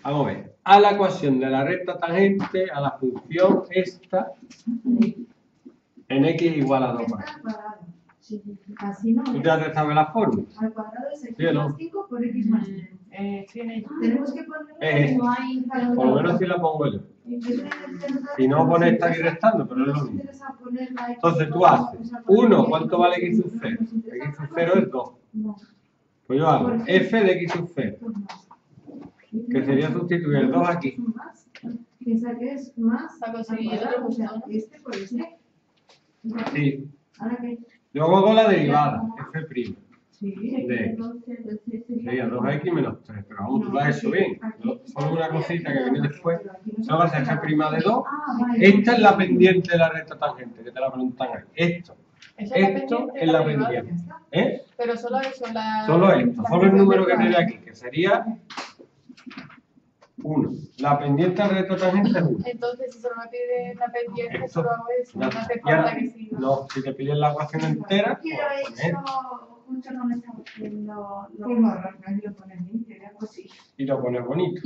Vamos a ver. A la ecuación de la recta tangente a la función esta en x igual a 2. Sí, así no. ¿Tú ya te sabes la fórmula? Al cuadrado es x ¿Sí o no? más 5 por x más 5. Tenemos que poner no hay Por lo menos si la pongo yo. Si no, pones esta aquí restando, pero es lo mismo. Entonces tú haces 1, ¿cuánto vale x sub 0? X sub 0 es 2. Pues yo hago f de x sub 0, que sería sustituir el 2 aquí. Piensa que es más al cuadrado, o sea, este por este. Sí. ¿Ahora qué? Yo hago la derivada, f'. Sí. De sería 2x menos 3, pero vamos, tú lo has hecho bien. Solo una cosita que viene después. Eso va a ser f' de 2. Esta es la pendiente de la recta tangente, que te la preguntan ahí. Esto es la pendiente. ¿Eh? Pero solo eso, Solo esto, solo el número que tiene aquí, que sería 1. La pendiente de la recta tangente es 1. Entonces, si solo me pide una pendiente, Esto. solo hago eso. No hace Y ahora, falta que siga. no, si te piden la ecuación entera, Pero pues poner. eso mucho no me está haciendo lo que lo pones limpio, pues sí. Y lo pones bonito.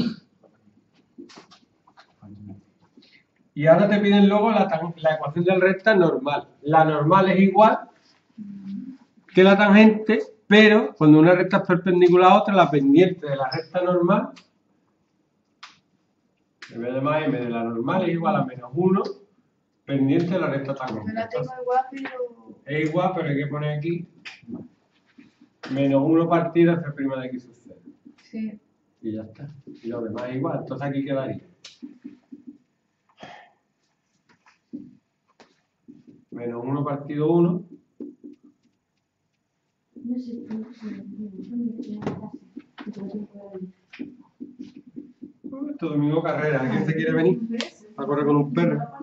Y ahora te piden luego la ecuación de la recta normal. La normal es igual que la tangente, pero cuando una recta es perpendicular a otra, la pendiente de la recta normal, en vez de más m de la normal, es igual a menos 1, pendiente de la recta tangente. Me la tengo igual, pero... Es igual, pero hay que poner aquí menos 1 partido f' de x sub 0. Sí. Y ya está. Y lo demás es igual. Entonces aquí quedaría menos 1 partido 1. Este domingo carrera. ¿Quién se quiere venir a correr con un perro?